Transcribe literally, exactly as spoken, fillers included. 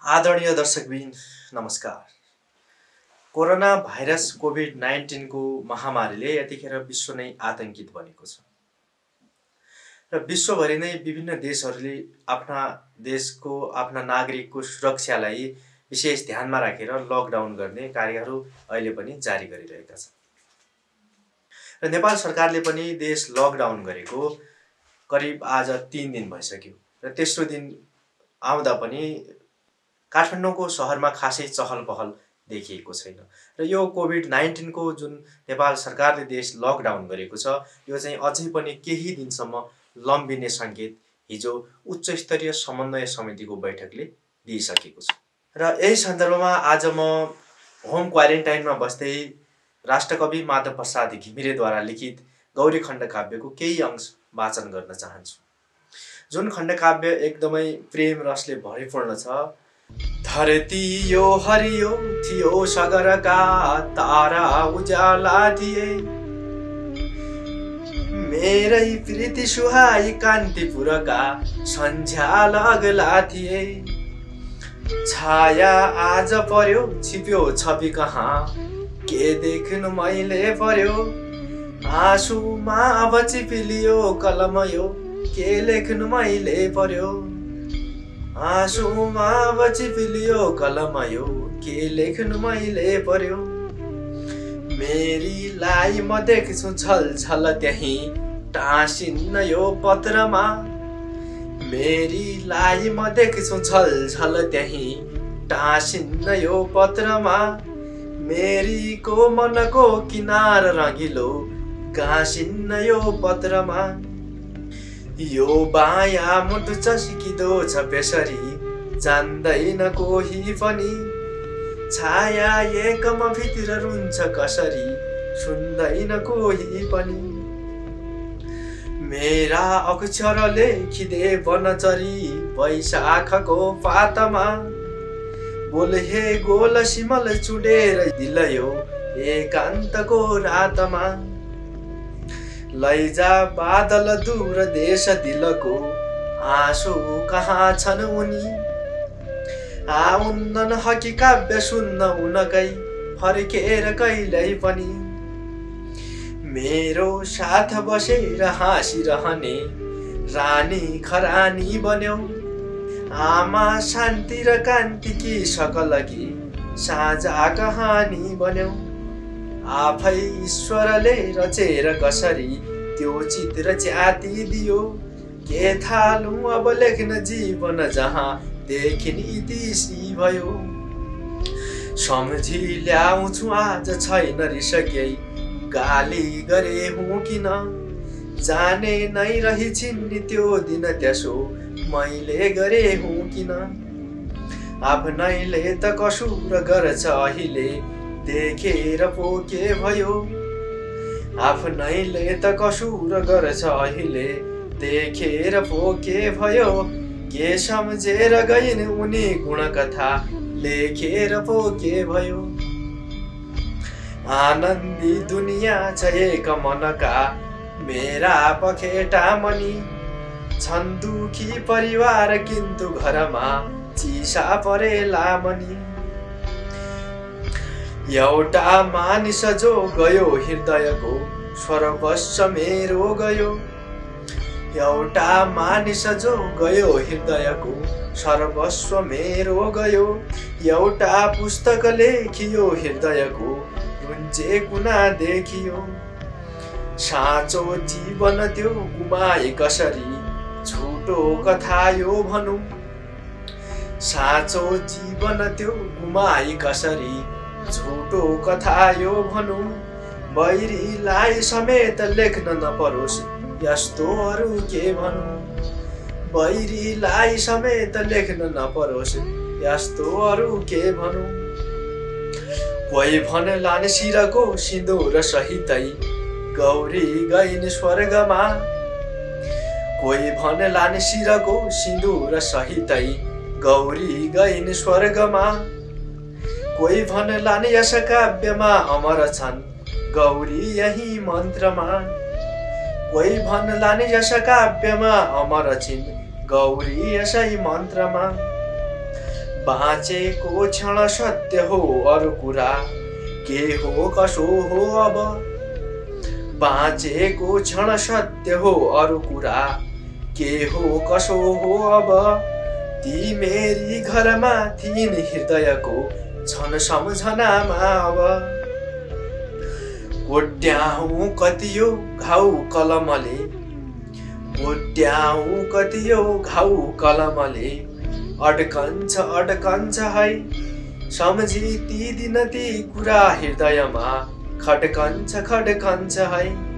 आदरणीय दर्शकबिन नमस्कार। कोरोना भाइरस कोभिड नाइन्टीन को महामारीले यतिखेर विश्व नै आतंकित बनेको छ र विश्वभरि नै विभिन्न देशहरूले आफ्ना देशको आफ्ना नागरिकको सुरक्षालाई विशेष ध्यानमा राखेर लकडाउन गर्ने कार्यहरू अहिले पनि जारी गरिरहेका छन् र नेपाल सरकारले पनि देश लकडाउन गरेको करिब आज तीन दिन भइसक्यो र तेस्रो दिन आउँदा पनि काठमाडौँको शहरमा खासै चहल पहल देखिएको छैन र यो कोभिड नाइन्टीन को जुन नेपाल सरकारले देश लकडाउन गरेको छ यो चाहिँ अझै पनि केही दिनसम्म लम्बिने संकेत हिजो उच्च स्तरीय समन्वय समितिको बैठकले दिइसकेको छ र यही सन्दर्भमा आज म होम क्वारेन्टाइनमा बस्दै राष्ट्रकवि माधव प्रसाद घिमिरेद्वारा लिखित गौरी खण्डकाव्यको केही अंश वाचन गर्न चाहन्छु। जुन खण्डकाव्य एकदमै प्रेम रसले भरिपूर्ण छ। धरती यो हरियो थियो सगरका तारा उजाला थिए, मेरै प्रीति सुहाई कान्तिपुरका सन्झ्या लगला थिए। छाया आज पर्यो छिप्यो छवि कहाँ, के देख्नु मैले पर्यो। आँसुमा अब चिपिलियो कलम यो, के लेख्नु मैले पर्यो। आँसुमा अब चिपिलियो कलम यो, के लेख्नु मैले पर्यो। मेरीलाई म देख्छु छल छल त्यही टाँसिन्न यो पत्रमा। मेरीलाई म देख्छु छल छल त्यही टाँसिन्न यो पत्रमा। मेरीको मनको किनार रंगिलो गाँसिन्न यो पत्रमा। यो बाया मुटु चस्किँदो छ बेसरी जान्दैन कोही पनि। छाया एकमा भित्र रुन्छ कसरी सुन्दैन कोही पनि। मेरा अक्षर लेखिदे वनचरी वैशाखको पातमा। बोल हे गोल सिमल चुडेर दिलयो एकान्तको रातमा। लैजा बादल दूर देश दिलको आँसु कहाँ छन् उनी। आउन्नन् हकी काव्य सुन्न उनकै फर्केर कहिल्यै पनि। मेरो साथ बसेर हाँसिरहने रानी खरानी बन्यौ। आमा शान्ति र कान्तिकी सकलकी साझा कहानी बन्यौ। आफै ईश्वरले रचेर कसरी त्यो चित्र च्याति दियो। के थालु अब लेख्न जीवन जहाँ देखिन इतिश्री भयो। सम्झी ल्याउँछु आज छैन रिसकै गाली गरे हुँ किन। जाने नै रहिछिन् नि त्यो दिन त्यसो मैले गरे हुँ किन। आफ्नैले त कसुर गर्छ अहिले देखेर पो के भयो। आफ्नैले त कसुर गर्छ अहिले देखेर पो के भयो। के सम्झेर गइन् उनी गुणकथा लेखेर पो के भयो। आनन्दी दुनिया छ एक मनका मेरा पखेटा मनी। छन् दुखी परिवार किन्तु घरमा चिसा परेला मनी। एउटा मानिस जो गयो हृदयको सर्वस्व मेरो गयो। एउटा मानिस जो गयो हृदयको सर्वस्व मेरो गयो। एउटा पुस्तक लेखियो हृदयको रुन्चे कुना देखियो। साँचो जीवन त्यो गुमाए कसरी झुटो कथा यो भनौँ। साँचो जीवन त्यो गुमाए कसरी झुटो कथा यो भनौँ। बैरीलाई समेत लेख्न नपरोस् यस्तो अरू के भनौँ। बैरीलाई समेत लेख्न नपरोस् यस्तो अरू के भनौँ। कोही भन्लान् शिरको सिन्दुर सहितै गौरी गइन् स्वर्गमा। कोही भन्लान् शिरको सिन्दुर सहितै गौरी गइन् स्वर्गमा। कोही भन्लान् यस काव्यमा अमर छन् गौरी यही मन्त्रमा। कोही भन्लान् यस काव्यमा अमर छिन् गौरी यसै मन्त्रमा। बाँचेको क्षण सत्य हो अरू कुरा के हो कसो हो अब। बाँचेको क्षण सत्य हो अरू कुरा के हो कसो हो अब। ती मेरी घरमा थिइन् हृदयको छन् सम्झनामा अब। कोट्याउँ कतियो घाउ कलमले, कोट्याउँ कतियो घाउ कलमले अड्कन्छ अड्कन्छ है। सम्झी ती दिन ती कुरा हृदयमा खड्कन्छ खड्कन्छ है।